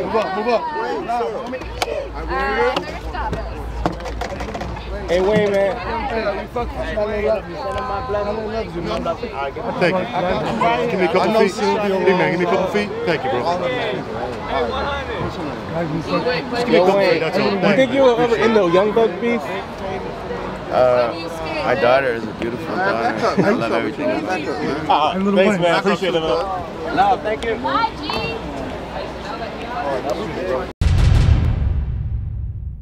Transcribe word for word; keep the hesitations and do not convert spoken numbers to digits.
Move up, move up. Hey, Wayne, man. Thank you. Give me a couple feet. Big man, give me a couple feet. Thank you, bro. Just give me a couple feet, that's all. You think you were ever in the Young Buck beef? Uh, my daughter is a beautiful daughter. I love everything about her. Uh, thanks, man. I appreciate it, man. No, thank you. Bye, G.